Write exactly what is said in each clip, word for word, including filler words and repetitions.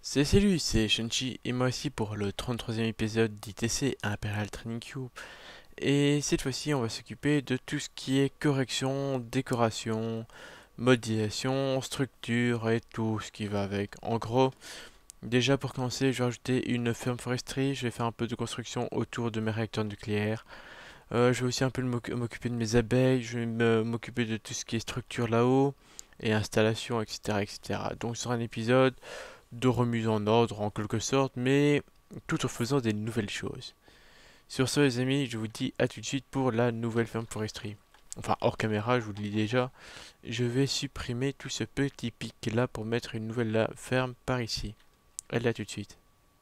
C'est salut, c'est Shunchi et moi aussi pour le trente-troisième épisode d'I T C Imperial Training Cube. Et cette fois-ci, on va s'occuper de tout ce qui est correction, décoration, modélisation, structure et tout ce qui va avec. En gros, déjà pour commencer, je vais ajouter une ferme foresterie, je vais faire un peu de construction autour de mes réacteurs nucléaires. Euh, je vais aussi un peu m'oc- m'occuper de mes abeilles, je vais me- m'occuper de tout ce qui est structure là-haut et installation, et cetera, et cetera. Donc ce sera un épisode de remise en ordre en quelque sorte, mais tout en faisant des nouvelles choses. Sur ce les amis, je vous dis à tout de suite pour la nouvelle ferme foresterie. Enfin hors caméra, je vous le dis déjà, je vais supprimer tout ce petit pic là pour mettre une nouvelle ferme par ici. Allez, à tout de suite.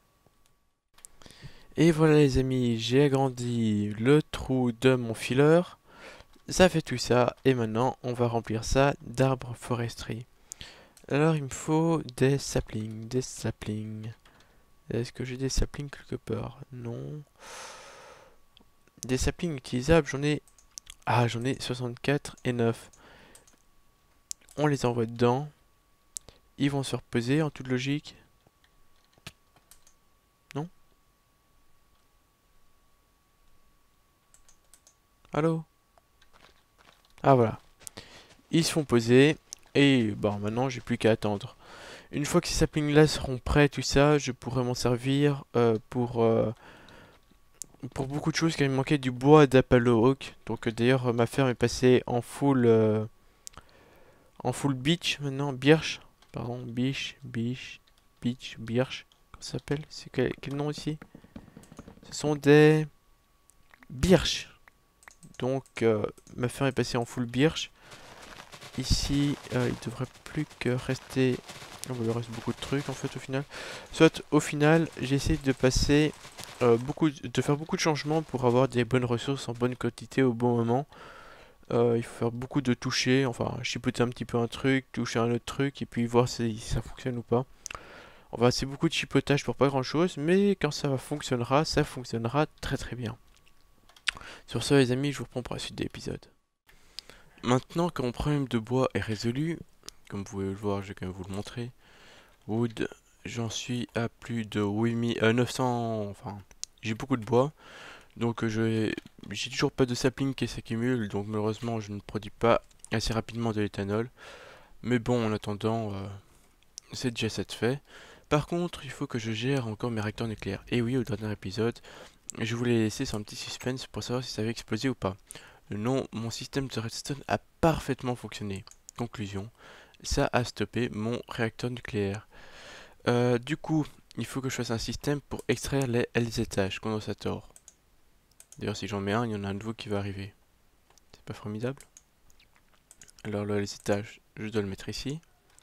Et voilà les amis, j'ai agrandi le trou de mon fileur. Ça fait tout ça et maintenant on va remplir ça d'arbres foresterie. Alors il me faut des saplings, des saplings. Est-ce que j'ai des saplings quelque part? Non. Des saplings utilisables, j'en ai... Ah, j'en ai soixante-quatre et neuf. On les envoie dedans. Ils vont se reposer en toute logique. Non? Allô? Ah voilà. Ils se font poser. Et bon, maintenant j'ai plus qu'à attendre. Une fois que ces saplings là seront prêts, tout ça, je pourrai m'en servir euh, pour... euh, pour beaucoup de choses car il me manquait du bois d'Apollo Oak. Donc euh, d'ailleurs euh, ma ferme est passée en full... euh, en full beach maintenant, birch, pardon, biche, biche, beach, birch, comment ça s'appelle? C'est quel, quel nom ici? Ce sont des birch. Donc euh, ma ferme est passée en full birch. Ici, euh, il devrait plus que rester. Oh, bah, il reste beaucoup de trucs en fait au final. Soit au final, j'essaie de passer euh, beaucoup, de faire beaucoup de changements pour avoir des bonnes ressources en bonne quantité au bon moment. Euh, il faut faire beaucoup de toucher, enfin chipoter un petit peu un truc, toucher un autre truc et puis voir si ça fonctionne ou pas. Enfin c'est beaucoup de chipotage pour pas grand chose, mais quand ça fonctionnera, ça fonctionnera très très bien. Sur ce les amis, je vous reprends pour la suite de l'épisode. Maintenant que mon problème de bois est résolu, comme vous pouvez le voir, je vais quand même vous le montrer. Wood, j'en suis à plus de huit mille, euh, neuf cents, enfin j'ai beaucoup de bois. Donc euh, je j'ai toujours pas de sapling qui s'accumule, donc malheureusement je ne produis pas assez rapidement de l'éthanol. Mais bon, en attendant, euh, c'est déjà ça de fait. Par contre, il faut que je gère encore mes réacteurs nucléaires. Et oui, au dernier épisode, je voulais laisser sur un petit suspense pour savoir si ça avait explosé ou pas. Non, mon système de redstone a parfaitement fonctionné. Conclusion, ça a stoppé mon réacteur nucléaire. Euh, du coup, il faut que je fasse un système pour extraire les L Z H condensateurs. D'ailleurs, si j'en mets un, il y en a un nouveau qui va arriver. C'est pas formidable? Alors le L Z H, je dois le mettre ici.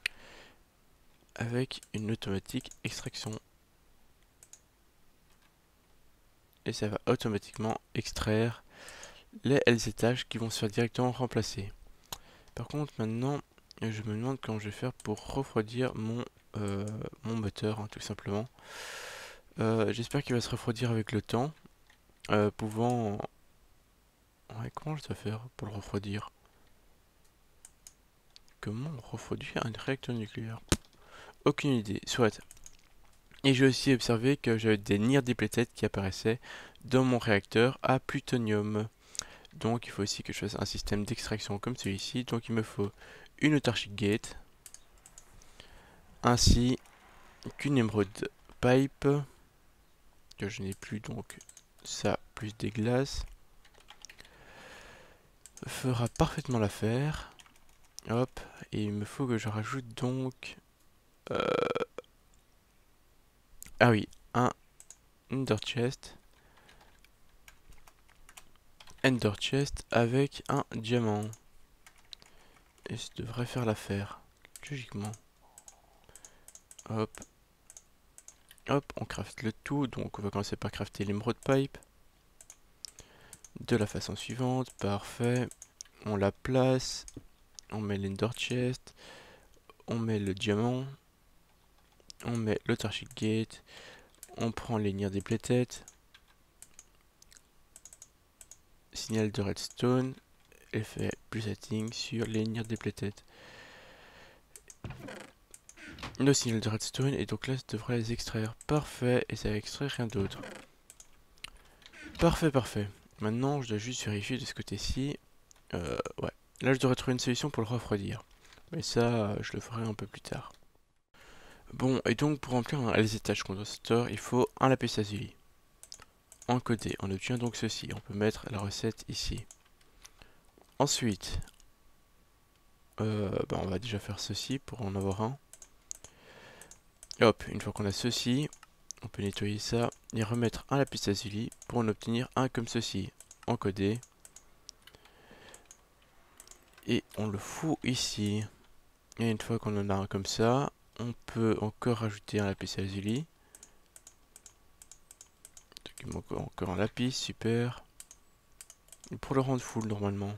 Avec une automatique extraction. Et ça va automatiquement extraire les L Z H qui vont se faire directement remplacer. Par contre, maintenant, je me demande comment je vais faire pour refroidir mon, euh, mon moteur, hein, tout simplement. Euh, J'espère qu'il va se refroidir avec le temps, euh, pouvant... Ouais, comment je dois faire pour le refroidir? Comment on refroidit un réacteur nucléaire? Aucune idée, soit. Et j'ai aussi observé que j'avais des near depleted qui apparaissaient dans mon réacteur à plutonium. Donc il faut aussi que je fasse un système d'extraction comme celui-ci. Donc il me faut une autarchic gate, ainsi qu'une emerald pipe, que je n'ai plus, donc ça plus des glaces fera parfaitement l'affaire. Hop, et il me faut que je rajoute donc... Euh... Ah oui, un ender chest. Ender chest avec un diamant. Et ça devrait faire l'affaire, logiquement. Hop. Hop, on craft le tout. Donc on va commencer par crafter l'émeraude pipe. De la façon suivante. Parfait. On la place. On met l'ender chest. On met le diamant. On met l'autarchic gate. On prend les near depleted. Signal de redstone. Effet plus setting sur les near depleted. le signal de redstone, et donc là ça devrait les extraire. Parfait, et ça va extraire rien d'autre. Parfait, parfait. Maintenant je dois juste vérifier de ce côté-ci. Euh, ouais. Là je devrais trouver une solution pour le refroidir. Mais ça, je le ferai un peu plus tard. Bon, et donc pour remplir un les étages condensateur, il faut un lapis lazuli. Encodé, on obtient donc ceci. On peut mettre la recette ici. Ensuite, euh, bah on va déjà faire ceci pour en avoir un. Hop, une fois qu'on a ceci, on peut nettoyer ça et remettre un lapis lazuli pour en obtenir un comme ceci. Encodé. Et on le fout ici. Et une fois qu'on en a un comme ça, on peut encore rajouter un lapis lazuli. Il manque encore un lapis, super. Et pour le rendre full normalement.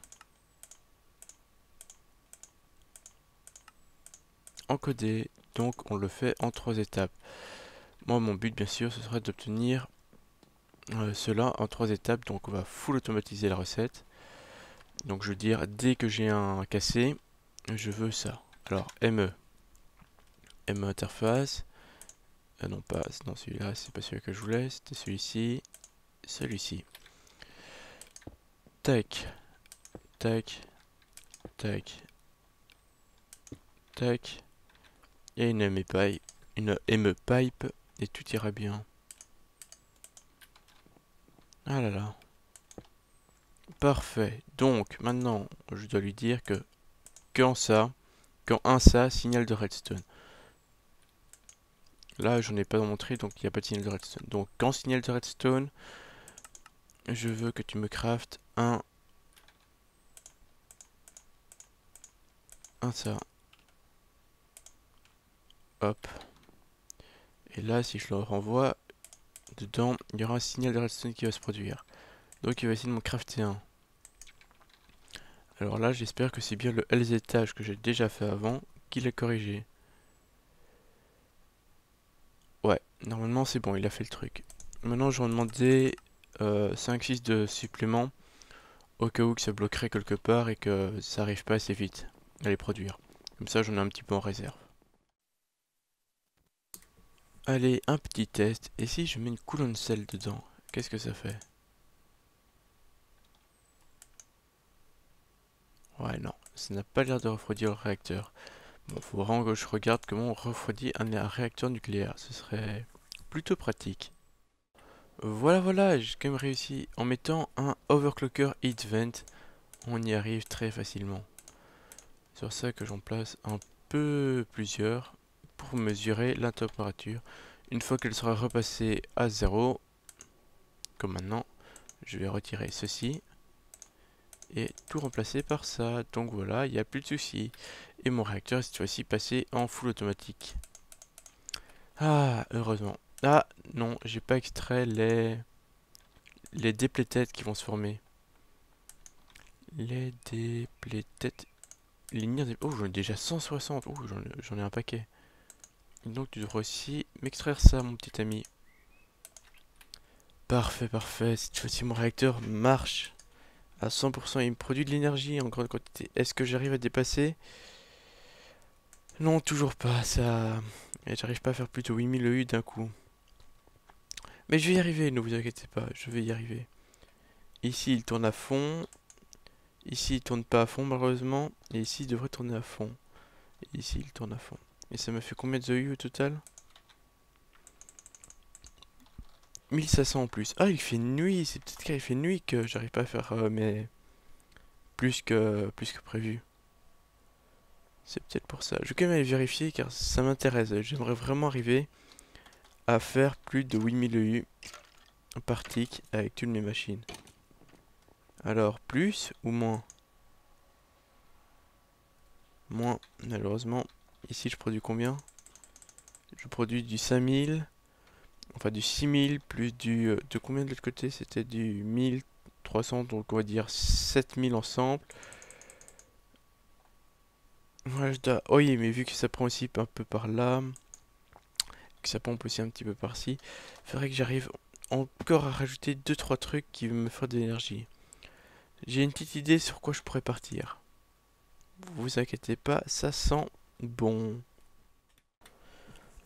Encodé, donc on le fait en trois étapes. Moi mon but bien sûr ce serait d'obtenir euh, cela en trois étapes, donc on va full automatiser la recette. Donc je veux dire dès que j'ai un cassé, je veux ça. Alors M E, M E interface, ah non pas, non celui-là c'est pas celui que je voulais, c'était celui-ci, celui-ci. Tac, tac, tac, tac, et une M E pipe, une M E pipe et tout ira bien. Ah là là. Parfait. Donc, maintenant, je dois lui dire que quand ça, quand un ça, signal de redstone. Là, j'en ai pas montré, donc il n'y a pas de signal de redstone. Donc, quand signal de redstone, je veux que tu me craftes un... Un ça. Hop. Et là, si je le renvoie, dedans, il y aura un signal de redstone qui va se produire. Donc, il va essayer de me crafter un. Alors là, j'espère que c'est bien le L Z étage que j'ai déjà fait avant qu'il a corrigé. Ouais, normalement c'est bon, il a fait le truc. Maintenant, je vais en demander euh, cinq six de supplément au cas où que ça bloquerait quelque part et que ça arrive pas assez vite à les produire. Comme ça, j'en ai un petit peu en réserve. Allez, un petit test. Et si je mets une coulonne sel dedans, qu'est-ce que ça fait? Ouais, non, ça n'a pas l'air de refroidir le réacteur. Bon, faut vraiment que je regarde comment on refroidit un, un réacteur nucléaire. Ce serait plutôt pratique. Voilà, voilà, j'ai quand même réussi. En mettant un overclocker heat vent, on y arrive très facilement. C'est sur ça que j'en place un peu plusieurs pour mesurer la température. Une fois qu'elle sera repassée à zéro, comme maintenant, je vais retirer ceci et tout remplacer par ça. Donc voilà, il n'y a plus de soucis. Et mon réacteur est cette fois-ci passé en full automatique. Ah, heureusement. Ah, non, j'ai pas extrait les, les déplétètes qui vont se former. Les déplétètes. Lignir des... Oh, j'en ai déjà cent soixante. Oh, j'en ai un paquet. Et donc tu devrais aussi m'extraire ça, mon petit ami. Parfait, parfait. Cette fois-ci, mon réacteur marche à cent pour cent. Il me produit de l'énergie en grande quantité. Est-ce que j'arrive à dépasser? Non, toujours pas. Ça... J'arrive pas à faire plus de huit mille E U d'un coup. Mais je vais y arriver, ne vous inquiétez pas. Je vais y arriver. Ici, il tourne à fond. Ici, il tourne pas à fond, malheureusement. Et ici, il devrait tourner à fond. Et ici, il tourne à fond. Et ça me fait combien de E U au total? mille cinq cents en plus. Ah, il fait nuit. C'est peut-être qu'il fait nuit que j'arrive pas à faire euh, mais plus que plus que prévu. C'est peut-être pour ça. Je vais quand même aller vérifier car ça m'intéresse. J'aimerais vraiment arriver à faire plus de huit mille E U par tick avec toutes mes machines. Alors, plus ou moins? Moins, malheureusement. Ici, je produis combien? Je produis du cinq mille. Enfin, du six mille plus du... Euh, de combien de l'autre côté? C'était du mille trois cents, donc on va dire sept mille ensemble. Ouais, je dois... Oh oui, mais vu que ça prend aussi un peu par là, que ça pompe aussi un petit peu par-ci, il faudrait que j'arrive encore à rajouter deux trois trucs qui me feraient de l'énergie. J'ai une petite idée sur quoi je pourrais partir. Vous inquiétez pas, ça sent bon.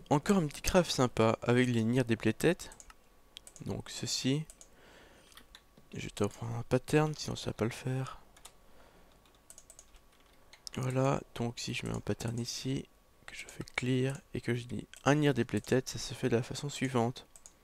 encore un petit craft sympa avec les nirs des playtêtes. Donc ceci. Je dois prendre un pattern, sinon ça va pas le faire. Voilà, donc si je mets un pattern ici, que je fais clear et que je dis un nir des playtêtes, ça se fait de la façon suivante.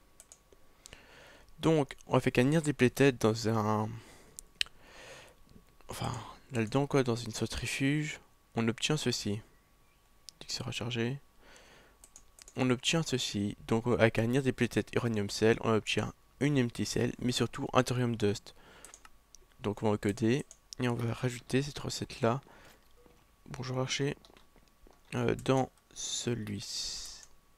Donc, on va faire qu'un nir des playtêtes dans un... Enfin, là-dedans quoi, dans une sorte refuge, on obtient ceci. Dès que c'est rechargé. On obtient ceci. Donc avec un nir des playtêtes uranium cell, on obtient une empty cell, mais surtout un thorium dust. Donc on va encoder et on va rajouter cette recette là. Bonjour archer. Euh, dans celui-ci.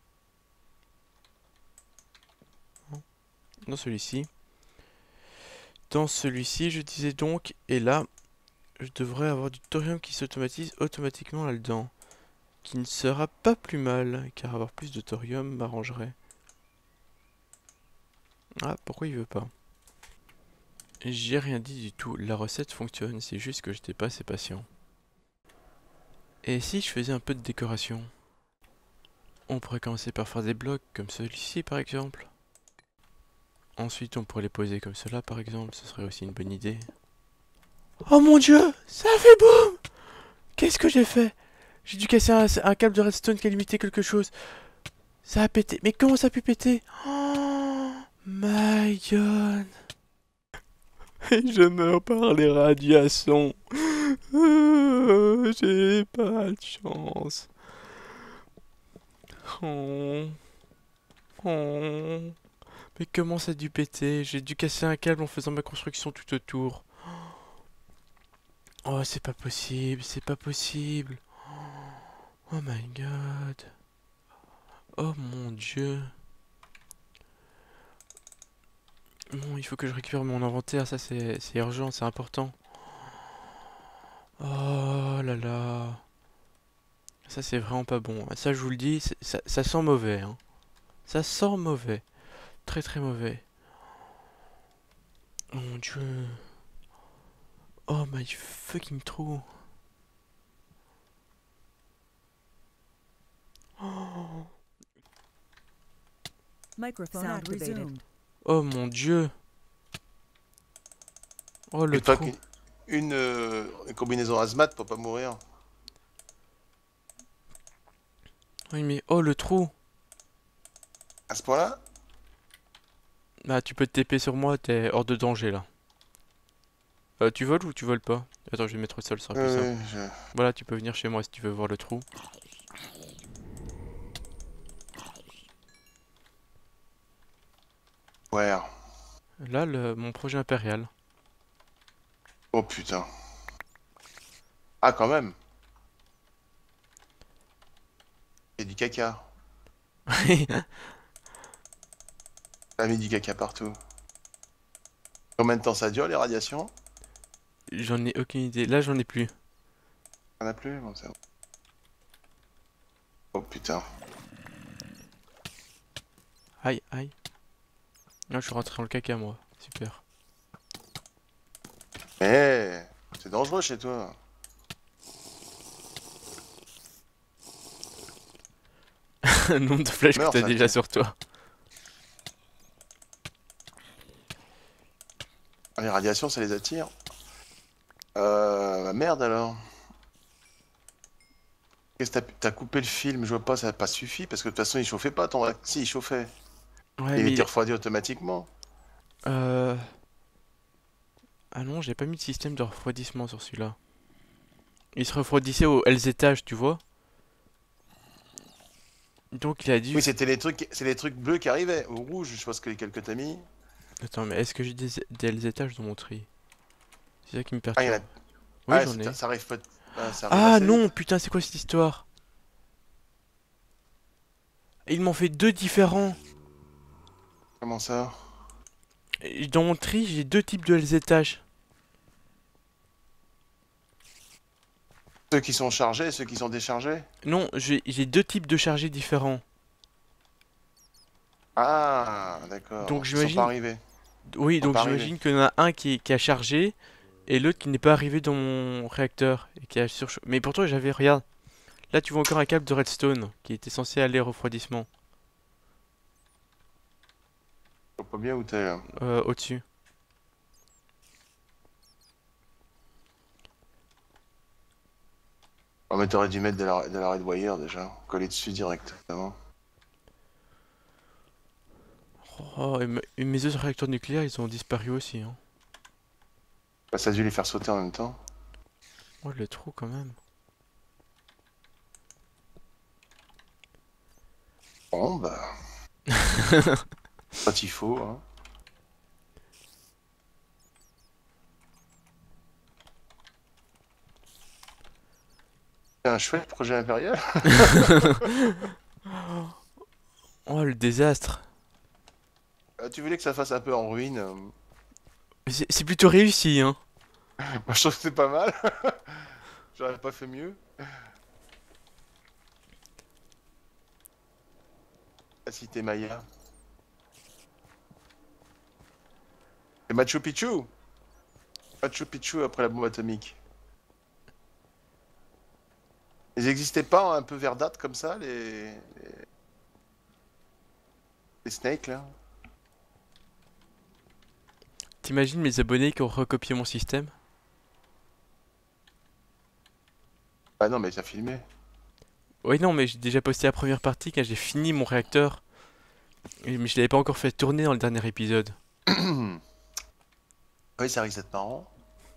Dans celui-ci. Dans celui-ci, je disais donc, et là, je devrais avoir du thorium qui s'automatise automatiquement là-dedans. Qui ne sera pas plus mal, car avoir plus de thorium m'arrangerait. Ah, pourquoi il veut pas? J'ai rien dit du tout, la recette fonctionne, c'est juste que j'étais pas assez patient. Et si je faisais un peu de décoration? On pourrait commencer par faire des blocs comme celui-ci par exemple. Ensuite on pourrait les poser comme cela par exemple, ce serait aussi une bonne idée. Oh mon dieu, ça a fait boum! Qu'est-ce que j'ai fait? J'ai dû casser un, un câble de redstone qui a limité quelque chose. Ça a pété, mais comment ça a pu péter? Oh my god! Et je meurs par les radiations. Euh, J'ai pas de chance. Oh. Oh. Mais comment ça a dû péter? J'ai dû casser un câble en faisant ma construction tout autour. Oh, c'est pas possible, c'est pas possible. Oh my god. Oh mon dieu. Bon, il faut que je récupère mon inventaire, ça c'est urgent, c'est important. Oh là là. Ça c'est vraiment pas bon. Ça je vous le dis, ça, ça sent mauvais. Hein. Ça sent mauvais. Très très mauvais. Oh mon dieu. Oh my fucking trou. Oh. Microphone activated. Oh mon dieu. Oh le Et pas trou. qu'une une, euh, une combinaison hazmat pour pas mourir. Oui mais oh le trou. À ce point-là? Bah tu peux te T P sur moi, t'es hors de danger là. Euh, tu voles ou tu voles pas? Attends, je vais mettre au sol, ça sera plus Euh, simple. je... Voilà, tu peux venir chez moi si tu veux voir le trou. Ouais. Là, le, mon projet impérial. Oh putain. Ah quand même. Il y a du caca. T'as mis du caca partout. Combien de temps ça dure les radiations? J'en ai aucune idée. Là, j'en ai plus. Y'en a plus? Bon, c'est bon. Oh putain. Aïe, aïe. Non, je suis rentré dans le caca, moi. Super. Eh, c'est dangereux chez toi. Nombre de flèches que Meurs, t'as ça, déjà tiens. sur toi. Ah, les radiations, ça les attire. Euh, bah merde alors. Qu'est-ce que t'as t'as coupé le film? Je vois pas, ça n'a pas suffi parce que de toute façon il chauffait pas ton réacteur. Si, il chauffait. Ouais, Il mais... était refroidi automatiquement. Euh... Ah non, j'ai pas mis de système de refroidissement sur celui-là. Il se refroidissait aux L étages, tu vois. Donc il a dû... Oui, c'était les trucs, c'est les trucs bleus qui arrivaient. Ou rouge, je pense que lesquels que t'as mis. Attends, mais est-ce que j'ai des, des L étages dans mon tri? C'est ça qui me Ah, il y en a. perturbe. Oui, Ah, j'en ai. ça, ça arrive pas. Ah, ça arrive Ah assez non, vite. putain, c'est quoi cette histoire? Ils m'ont fait deux différents. Comment ça? Et dans mon tri, j'ai deux types de L étages. Ceux qui sont chargés et ceux qui sont déchargés? Non, j'ai j'ai deux types de chargés différents. Ah, d'accord. Donc Donc ils sont pas j'imagine... arrivés. Oui, Ils sont donc pas arrivés. j'imagine qu'il y en a un qui, qui a chargé et l'autre qui n'est pas arrivé dans mon réacteur et qui a surchauffé. Mais pourtant j'avais, regarde, Là, tu vois encore un câble de redstone qui était censé aller au refroidissement. Je vois pas bien où t'es là. Euh, au-dessus. Oh, mais t'aurais dû mettre de la, de la red wire déjà. Coller dessus directement. Oh, et, me- et mes autres réacteurs nucléaires, ils ont disparu aussi. Hein. Bah, ça a dû les faire sauter en même temps. Oh, le trou quand même. Bon, bah. Quand il faut, hein. C'est un chouette projet impérial. Oh, le désastre. Euh, tu voulais que ça fasse un peu en ruine. euh. C'est c'est plutôt réussi, hein. Moi, je trouve que c'est pas mal. J'aurais pas fait mieux. La cité Maya. Et Machu Picchu. Machu Picchu après la bombe atomique. Ils existaient pas un peu verdâtres comme ça, les... les... les snakes là? T'imagines mes abonnés qui ont recopié mon système? Ah non, mais t'as filmé. Oui, non, mais j'ai déjà posté la première partie quand j'ai fini mon réacteur. Et- Mais je l'avais pas encore fait tourner dans le dernier épisode. Oui, ça risque d'être marrant.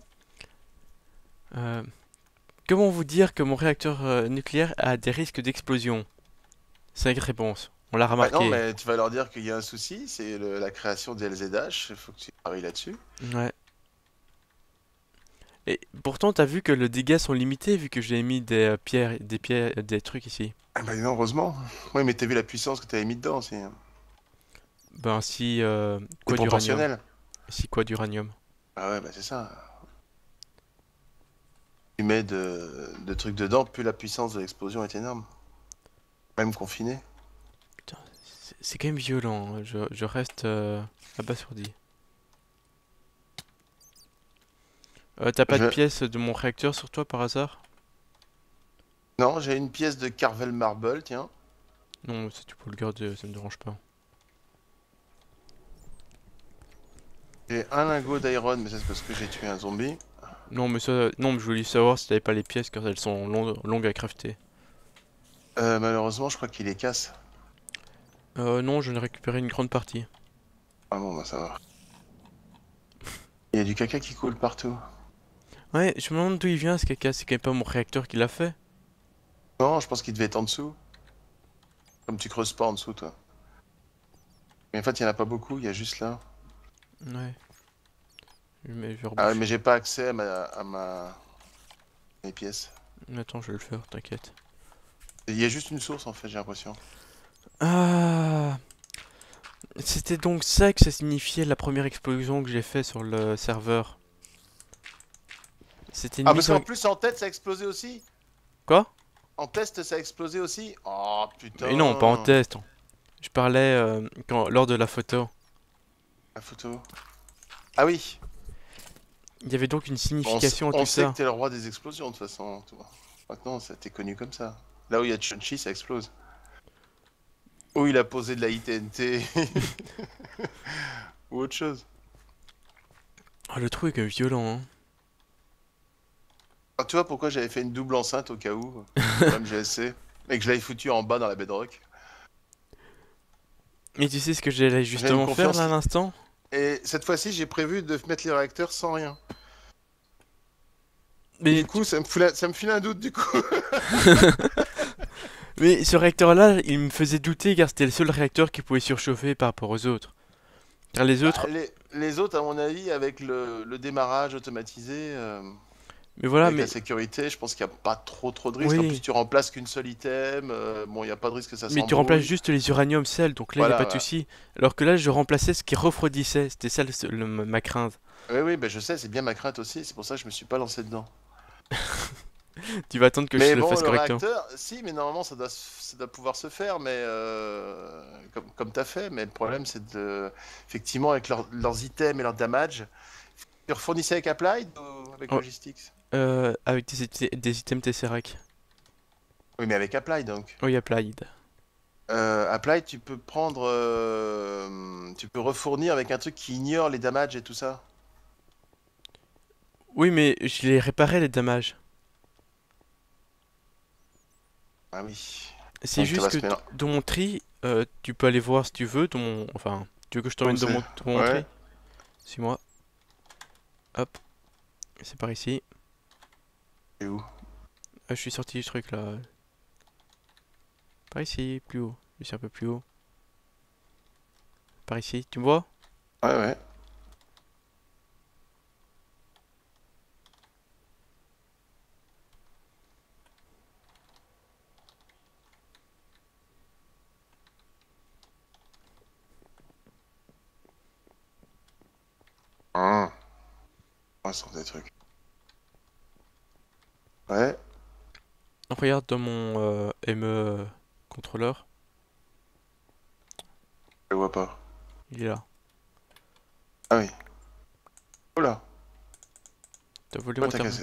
Euh, comment vous dire que mon réacteur euh, nucléaire a des risques d'explosion? Cinq réponses. On l'a Bah non, remarqué. mais tu vas leur dire qu'il y a un souci, c'est le- la création des L Z H, il faut que tu travailles là-dessus. Ouais. Et pourtant, t'as vu que les dégâts sont limités vu que j'ai mis des euh, pierres, des pierres, des trucs ici. Ah bah non, heureusement. Oui, mais t'as vu la puissance que t'avais mis dedans, c'est Ben si, euh, c'est quoi d'uranium? proportionnel. Si quoi d'uranium? Ah ouais, bah c'est ça. Tu mets de, de trucs dedans, plus la puissance de l'explosion est énorme. Même confiné. Putain, c'est c'est quand même violent. Hein. Je, je reste euh, abasourdi. Euh, t'as pas de Je... pièces de mon réacteur sur toi par hasard? Non, j'ai une pièce de Carvel Marble, tiens. Non, si tu peux le garder, ça me dérange pas. J'ai un lingot d'iron, mais ça c'est parce que j'ai tué un zombie. Non, mais ça, non, mais je voulais savoir si t'avais pas les pièces car elles sont long- longues à crafter. Euh, malheureusement, je crois qu'il les casse. Euh, non, je n'ai récupéré une grande partie. Ah bon, bah ça va. Il y a du caca qui coule partout. Ouais, je me demande d'où il vient ce caca, c'est quand même pas mon réacteur qui l'a fait. Non, je pense qu'il devait être en dessous. Comme tu creuses pas en dessous, toi. Mais en fait, il y en a pas beaucoup, il y a juste là. Ouais. Mais je vais Ah ouais, reboucher. mais j'ai pas accès à ma... à ma... mes pièces. Attends, je vais le faire, t'inquiète. Il y a juste une source en fait, j'ai l'impression. Ah, c'était donc ça que ça signifiait la première explosion que j'ai fait sur le serveur. C'était une Ah, parce mise en... qu'en plus en tête ça a explosé aussi. Quoi? En test ça a explosé aussi. Oh Mais non, pas en putain. test. Je parlais euh, quand, lors de la photo. La photo. Ah oui. Il y avait donc une Bon, on, s- signification à on tout sait que ça. t'es le roi des explosions de toute façon, toi. Maintenant, ça t'est connu comme ça. Là où il y a Chun-Chi, ça explose. Où il a posé de la I T N T. Ou autre chose. Oh, le trou est quand même violent, hein. Ah, tu vois pourquoi j'avais fait une double enceinte au cas où, pour M G S C, et que je l'avais foutu en bas dans la bedrock. Mais tu sais ce que j'allais J'avais une justement faire confiance. là à l'instant? Et cette fois-ci, j'ai prévu de mettre les réacteurs sans rien. Mais, Du coup, ça me, fout la- ça me file un doute du coup. mais ce réacteur-là, il me faisait douter car c'était le seul réacteur qui pouvait surchauffer par rapport aux autres. Car les Bah, autres... les, les autres, à mon avis, avec le, le démarrage automatisé, euh, Mais voilà, avec mais... la sécurité, je pense qu'il n'y a pas trop trop de risques. En Oui. plus, tu remplaces qu'une seule item. euh, bon, il n'y a pas de risque que ça Mais tu remplaces s'embrouille. juste les uranium cells, donc là, il n'y a Voilà, pas de voilà. souci. Alors que là, je remplaçais ce qui refroidissait. C'était ça le- le- ma crainte. Oui, oui, bah, je sais, c'est bien ma crainte aussi. C'est pour ça que je me suis pas lancé dedans. Tu vas attendre que je Mais le bon, fasse le correctement. réacteur, si, mais normalement ça doit, se- ça doit pouvoir se faire, mais euh, comme, comme tu as fait. Mais le problème, c'est de, effectivement, avec leurs leurs items et leurs damage, tu refournissais avec Applied ou avec Oh, Logistics? euh, avec des, ité- des items Tesseract. Oui, mais avec Apply donc. Oui, applied. Euh, Apply, tu peux prendre. euh, Tu peux refournir avec un truc qui ignore les damages et tout ça. Oui, mais je les réparais les dommages. Ah oui. C'est Donc ça juste va que se t- mélanger. dans mon tri, euh, tu peux aller voir si tu veux, dans mon... Enfin, tu veux que je Où t'emmène dans c'est? mon, dans mon Ouais. tri? Suis-moi. Hop, c'est par ici. Et où? Ah, je suis sorti du truc là. Par ici, plus haut. Je suis un peu plus haut. Par ici, tu me vois? Ouais, ouais. Ah. Ouais, ce sont des trucs. Ouais. Regarde dans mon euh, M E contrôleur. Je le vois pas. Il est là. Ah oui. Oula. T'as volé Ouais, mon t'as terme. cassé.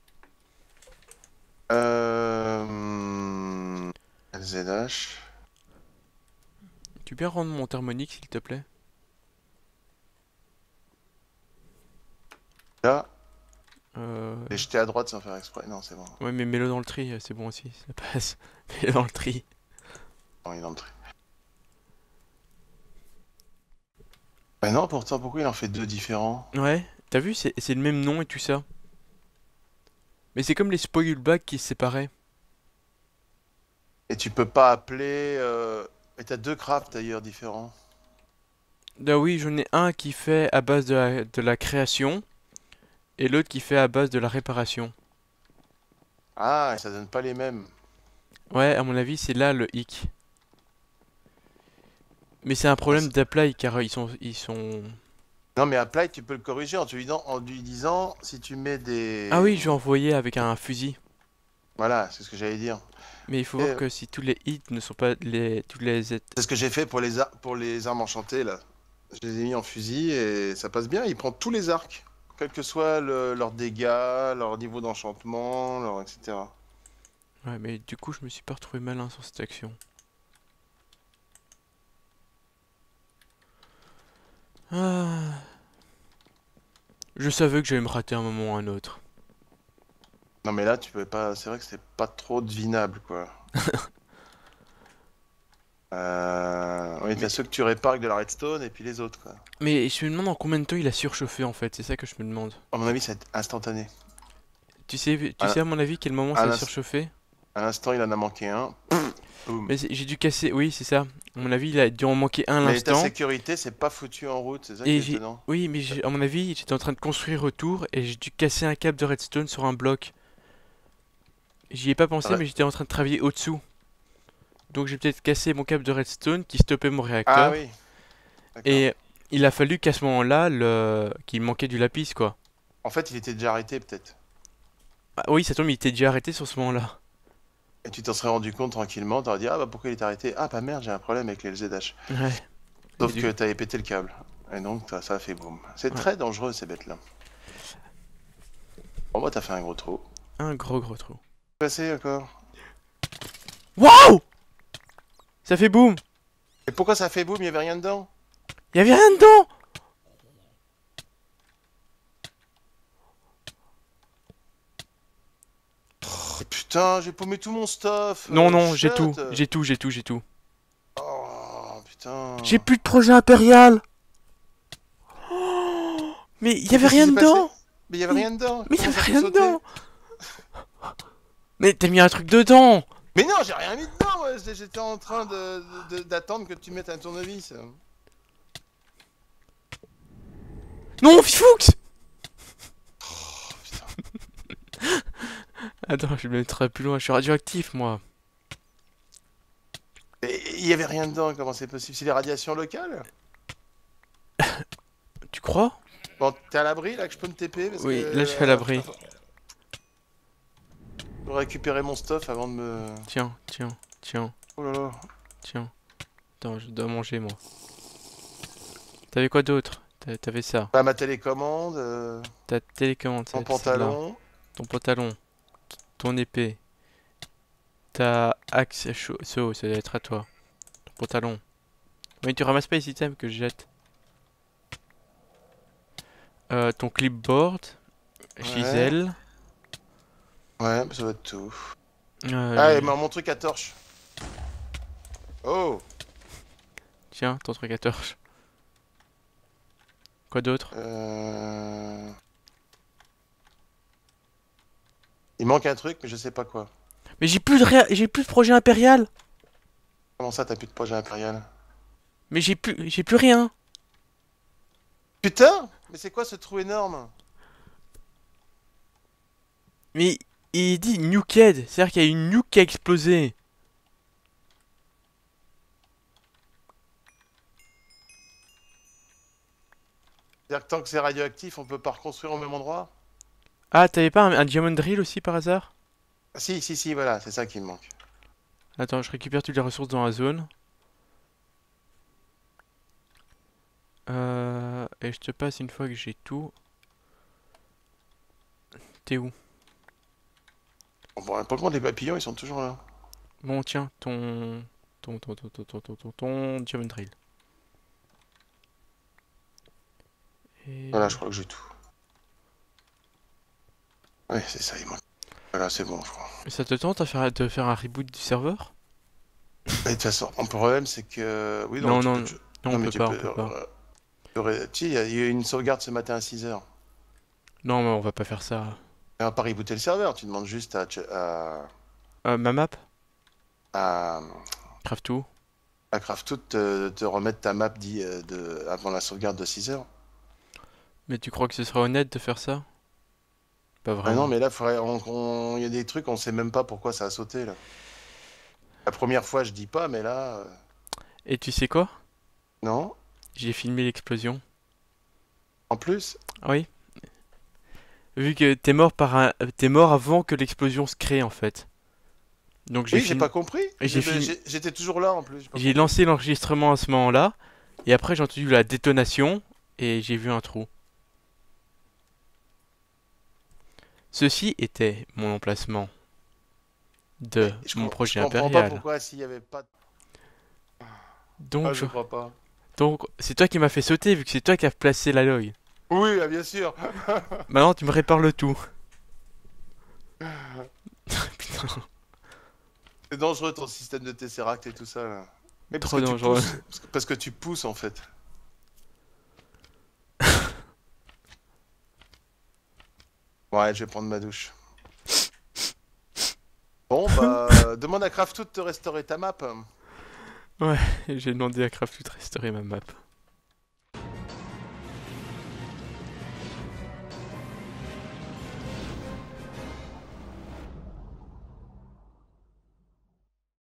Euh... L Z H. Tu peux bien rendre mon thermonique s'il te plaît? Là. Euh... J'ai jeté à droite sans faire exprès. Non, c'est bon. Ouais, mais mets-le dans le tri, euh, c'est bon aussi, ça passe. Mets-le dans le tri. Non, il est dans le tri. Bah non, pourtant, pourquoi il en fait deux différents? Ouais, t'as vu, c'est c'est le même nom et tout ça. Mais c'est comme les spoil bags qui se séparaient. Et tu peux pas appeler... Euh... Et t'as deux crafts d'ailleurs différents. Ah oui, j'en ai un qui fait à base de la, de la création et l'autre qui fait à base de la réparation. Ah, et ça donne pas les mêmes. Ouais, à mon avis, c'est là le hic. Mais c'est un Ah, problème c'est- d'apply car ils sont ils sont. Non, mais Apply, tu peux le corriger en, te lui disant, en lui disant si tu mets Ah des... oui, je vais envoyer avec un fusil. Voilà, c'est ce que j'allais dire. Mais il faut Et voir que si tous les hits ne sont pas les tous les ét- c'est ce que j'ai fait pour les, ar- pour les armes enchantées, là. Je les ai mis en fusil et ça passe bien. Il prend tous les arcs, quel que soit le- leur dégâts, leur niveau d'enchantement, leur... et cetera. Ouais, mais du coup, je me suis pas retrouvé malin sur cette action. Ah. Je savais que j'allais me rater un moment ou un autre. Non, mais là, tu pouvais pas... C'est vrai que c'était pas trop devinable, quoi. Euh... Oui, t'as ceux que tu répares avec de la redstone et puis les autres, quoi. Mais je me demande en combien de temps il a surchauffé en fait, c'est ça que je me demande. À mon avis, c'est instantané. Tu sais, tu sais À, à mon avis quel moment à ça a l'ins- surchauffé? à l'instant, il en a manqué un. Boum. Mais c'est- j'ai dû casser, oui c'est ça. À mon avis il a dû en manquer un à Mais ta l'instant. sécurité, c'est pas foutu en route, c'est ça qui Et est j'ai, étonnant. oui mais j'ai- à mon avis j'étais en train de construire autour et j'ai dû casser un câble de redstone sur un bloc. J'y ai pas pensé Ouais. mais j'étais en train de travailler au-dessous. Donc j'ai peut-être cassé mon câble de redstone qui stoppait mon Ah réacteur. oui, d'accord. Et il a fallu qu'à ce moment-là, le... qu'il manquait du lapis quoi. En fait, il était déjà arrêté, peut-être. Ah, oui ça tombe, il était déjà arrêté sur ce moment-là. Et tu t'en serais rendu compte tranquillement, t'aurais dit, ah bah pourquoi il est arrêté? Ah bah merde, j'ai un problème avec les L Z H. Ouais. Et Sauf du- que t'avais pété le câble. Et donc, t'as- ça a fait boum. C'est Ouais. très dangereux, ces bêtes-là. Bon, moi, t'as fait un gros trou. Un gros gros trou. Passé encore. Waouh! Ça fait boum! Et pourquoi ça fait boum? Il y avait rien dedans? Y'avait rien dedans! Oh, putain, j'ai paumé tout mon stuff. Non, euh, non, j'ai shit. tout, j'ai tout, j'ai tout, j'ai tout. Oh, putain. J'ai plus de projet impérial! Oh, mais il y avait Qu'est-ce qui rien s'est passé? dedans! Mais il y avait rien dedans. Mais il y Comment avait ça peut rien sauter? dedans! Mais t'as mis un truc dedans! Mais non, j'ai rien mis dedans, moi. J'étais en train de, de- d'attendre que tu mettes un tournevis. Non, Fifoux! Oh, putain. Attends, je vais me mettre plus loin, je suis radioactif moi. Et il y avait rien dedans, comment c'est possible? C'est les radiations locales? Tu crois? Bon, t'es à l'abri là que je peux me T P parce Oui, que, là je suis à l'abri. Pour récupérer mon stuff avant de me... Tiens, tiens, tiens, Oh là là. tiens. Attends, je dois manger moi. T'avais quoi d'autre? T'a- T'avais ça. Bah, ma télécommande, euh, Ta télécommande, mon ça- celle-là. pantalon. Ton pantalon. Ton épée. t'as axe chaud, so, ça doit être à toi. Ton pantalon. Mais tu ramasses pas les items que je jette. Euh, ton clipboard, Ouais. chisel. Ouais, ça va être tout. Euh, Ah, les- et mon truc à torche. Oh Tiens, ton truc à torche. Quoi d'autre? euh... Il manque un truc, mais je sais pas quoi. Mais j'ai plus de ré- j'ai plus de projet impérial. Comment ça, t'as plus de projet impérial? Mais j'ai plus, j'ai plus rien. Putain! Mais c'est quoi ce trou énorme? Mais il dit nuked, c'est-à-dire qu'il y a une nuke qui a explosé. C'est-à-dire que tant que c'est radioactif, on peut pas reconstruire au même endroit? Ah, t'avais pas un, un diamond drill aussi par hasard? Ah, si, si, si, voilà, c'est ça qui me manque. Attends, je récupère toutes les ressources dans la zone. Euh, et je te passe une fois que j'ai tout. T'es où? Bon, bon, par contre, les papillons, ils sont toujours là. Bon, tiens, ton... Ton, ton, ton, ton, ton, ton, ton, ton diamond drill. Et... Voilà, je crois que j'ai tout. Ouais, c'est ça, il manque. Voilà, c'est bon, je crois. Et ça te tente à faire, de faire un reboot du serveur? Et de toute façon, le problème, c'est que... Oui, Non, tu non, peux- non, non, on mais peut tu pas, on peux... peut pas. euh, tu aurais- Tu sais, il y a- il y a eu une sauvegarde ce matin à six heures. Non, mais on va pas faire ça. Et on va pas rebooter le serveur, tu demandes juste à... à... Euh, ma map? à... Craft tout. à Craftout de te, te remettre ta map dit, euh, de... avant la sauvegarde de six heures. Mais tu crois que ce sera honnête de faire ça? Pas Ah vraiment. non, mais là, faudrait... on- on- il y a des trucs, on sait même pas pourquoi ça a sauté, là. La première fois, je dis pas, mais là... euh, Et tu sais quoi? Non? J'ai filmé l'explosion. En plus? Oui. Vu que t'es mort par un... T'es mort avant que l'explosion se crée en fait. Donc j'ai Oui, j'ai film- pas compris. Et j'ai J'ai- film- j'ai- J'étais toujours là, en plus. j'ai pas j'ai compris. lancé l'enregistrement à ce moment-là. Et après j'ai entendu la détonation. Et j'ai vu un trou. Ceci était mon emplacement de Mais je mon com- projet je comprends pas impérial. pourquoi s'il y avait pas... Donc, Ah, je- je crois pas. donc c'est toi qui m'as fait sauter vu que c'est toi qui as placé la log. Oui, ah, bien sûr. Maintenant tu me répares le tout. Putain, C'est dangereux ton système de Tesseract et tout ça, là. Mais parce trop que tu dangereux. pousses. Parce que, parce que tu pousses, en fait. Ouais, je vais prendre ma douche. Bon, bah, demande à Craftout de te restaurer ta map. J'ai demandé à Craft de restaurer ma map.